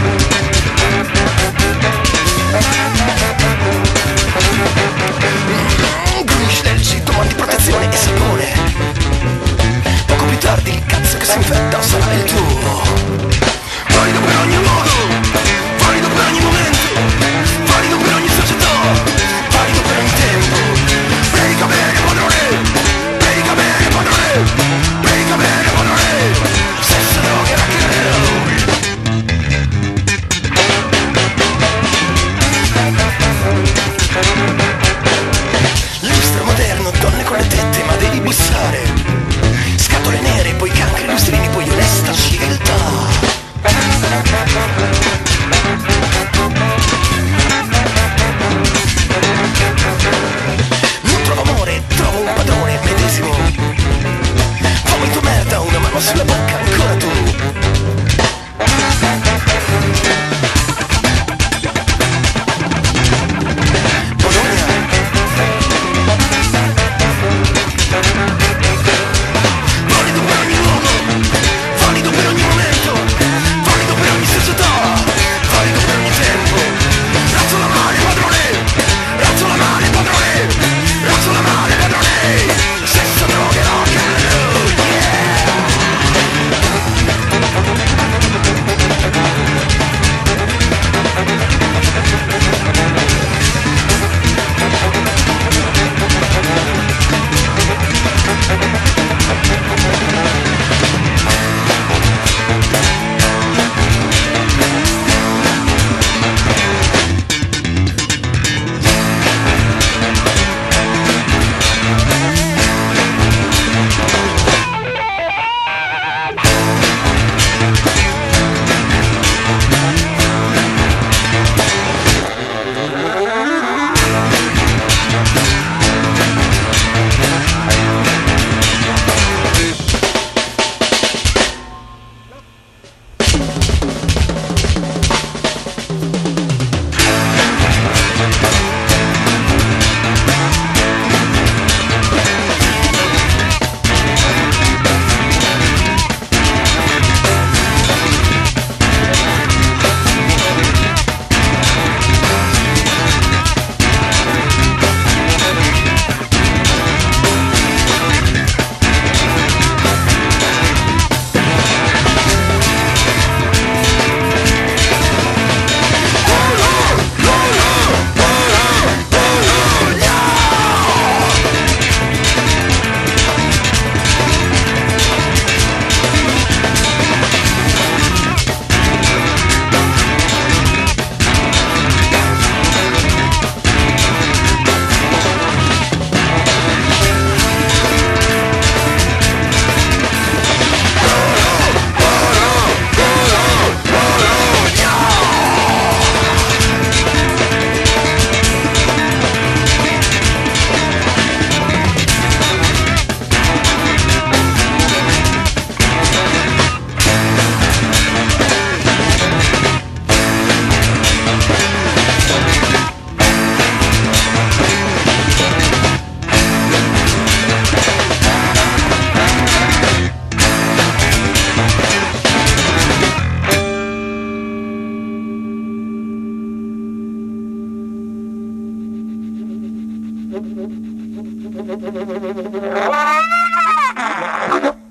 Gummi tomati di protezione e sapone. Poco più tardi il cazzo che si infetta sarà il tuo. Valido per ogni luogo, valido per ogni momento, valido per ogni società, valido per ogni tempo. Predica bene padrone, predica bene padrone, predica bene padrone. Sesso, droga e rock and roll. Lustro moderno, donne con le tette, ma devi bussare. Scatole nere, poi cancri, lustrini, poi onesta civiltà. Non trovo amore, trovo un padrone medesimo. Vomito merda, una mano sulla bocca, ancora tu. Thank you.